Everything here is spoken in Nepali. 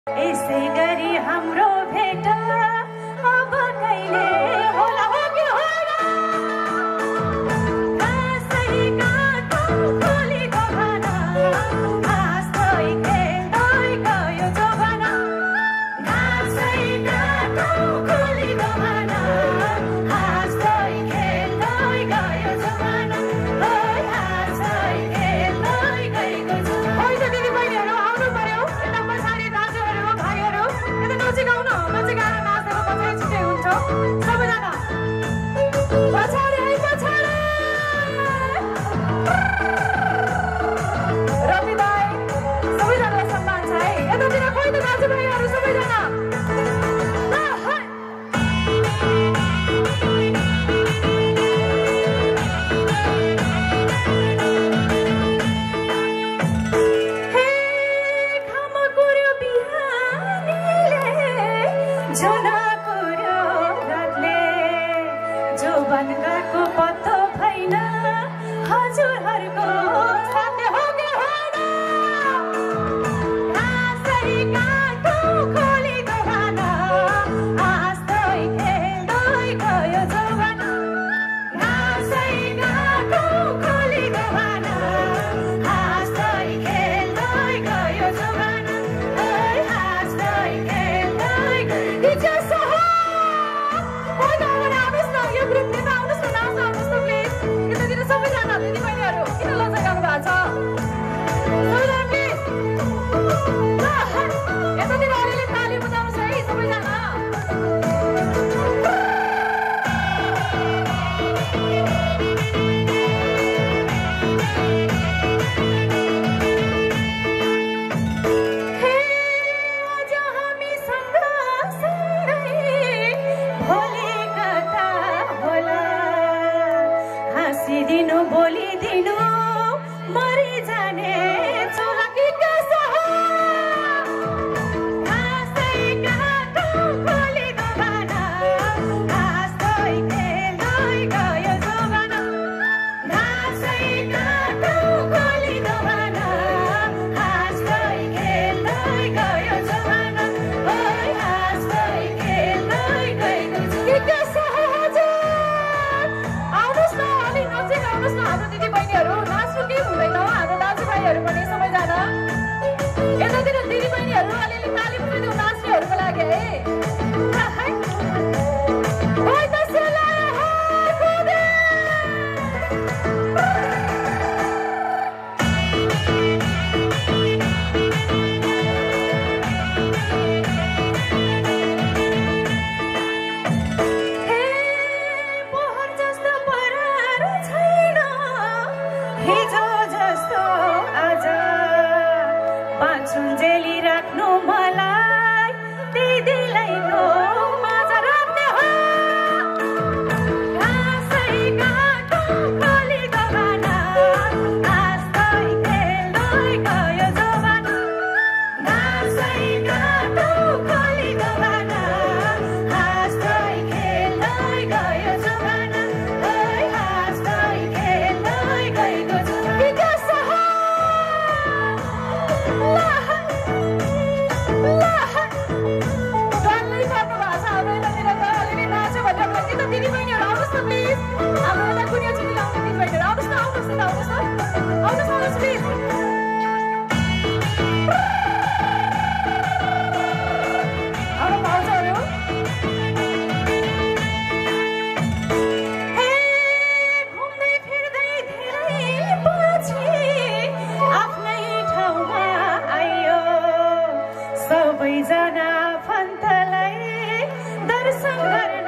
यसै गरी हाम्रो भेट अब कहिले होला हो कि होइन कसै काटो खोलेको भन हाँस्दै खेल्दै गयो जवाना कसै काटो खोलेको भन हाँस्दै खेल्दै गयो जवाना ओइ हाँस्दै खेल्दै गएको छ होइन दिदी बहिनीहरू आउनु पर्यो यता पछाडि दाजुहरू भाइहरू यता नजिकाउन मान्छे गाएर नाचेको पछाडि छिटै हुन्छ सबैजना पछाडि है पछाडि रवि दाइ सबैजनालाई सम्मान छ है यतातिर खोइ त दाजुभाइहरू सबैजना बनगाको पत्तो भएन हजुरहरूको साथै हो कि होइन हाँस्दै काटो खोलेको भन हाँस्दै खेल्दै गयो जवाना हाँस्दै काटो खोलेको भन हाँस्दै खेल्दै गयो जवाना ओइ हाँस्दै खेल्दै गयो सबैजना दिदीबहिनीहरू किन लजाइरहनु भएको छ सबैजना प्लिज यतातिर अलिअलि ताली बजाउनुहोस् है सबैजना दिनु बोलिदिनु मरि जाने चोला कि कसो हो हाँस्दै काटो खोलेको भन हाँस्दै खेल्दै गयो जवाना हाँस्दै काटो खोलेको भन हाँस्दै खेल्दै गयो जवाना ओइ हाँस्दै खेल्दै गएको छ कि कसो हो आउनुहोस् न अलि नजिक आउनुहोस् न हाम्रो दिदीबहिनीहरू नाच्नु के हुँदैन हाम्रो दाजुभाइहरू पनि सबैजना यतातिर दिदीबहिनीहरू अलिअलि ताली बजाइदिउँ नाच्नेहरूको लागि है ओइ दसैँला खुदे हिजो जस्तो आज बाँचुन्जेली राख्नु मलाई दिदीलाईको माझ राख्ने हो हाँस्दै काटो खोलेको भन हाँस्दै खेल्दै गयो जवाना हाँस्दै काटो खोलेको भन हाँस्दै खेल्दै गयो जवाना ओइ हाँस्दै खेल्दै गएको छ कि कसो हो डल्लै पर्नु भएको छ हाम्रो यतातिर त अलिअलि नाच्यो भने कि त दिदीबहिनीहरू आउनुहोस् न प्लिज हाम्रो यता कुनै चिनी लाउने दिदीबहिनीहरू आउनुहोस् न आउनुहोस् प्लिज हाम्रो भाउजूहरू घुम्दै फिर्दै धेरै पछि आफ्नै ठाउँमा आइयो सबैजना आफन्तलाई दर्शन गरेर